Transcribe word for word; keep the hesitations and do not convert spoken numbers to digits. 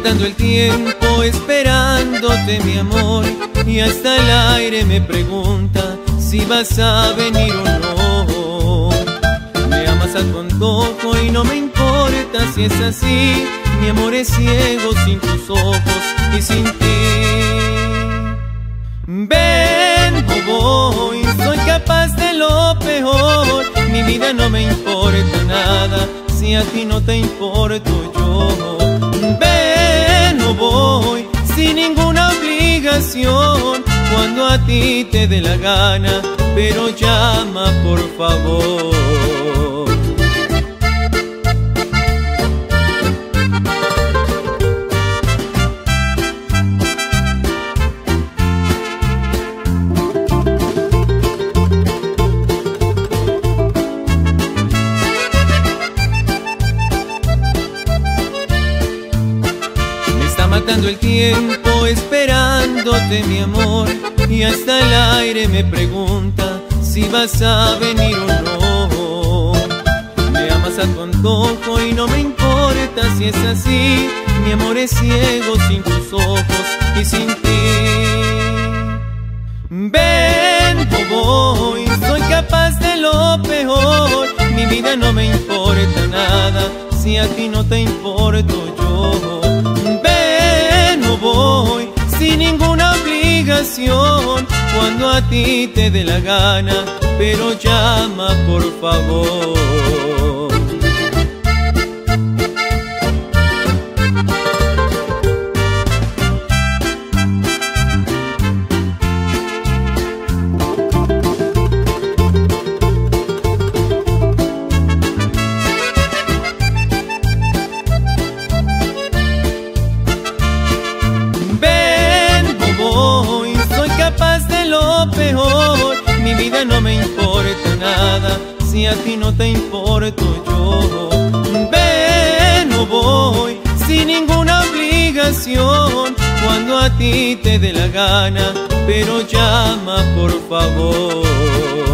matando el tiempo esperándote, mi amor, y hasta el aire me pregunta si vas a venir o no. Me amas a tu antojo y no me importa si es así. Mi amor es ciego sin tus ojos y sin ti. Ven o voy, soy capaz de lo peor. Mi vida no me importa nada si a ti no te importo yo. Ven o voy, sin ninguna obligación, cuando a ti te dé la gana, pero llama por favor. Matando el tiempo esperándote, mi amor, y hasta el aire me pregunta si vas a venir o no. Me amas a tu antojo y no me importa si es así. Mi amor es ciego sin tus ojos y sin ti. Ven o voy, soy capaz de lo peor. Mi vida no me importa nada si a ti no te importo yo. Voy sin ninguna obligación, cuando a ti te dé la gana, pero llama por favor. Peor, mi vida no me importa nada si a ti no te importo yo. Ven o voy, sin ninguna obligación, cuando a ti te dé la gana, pero llama por favor.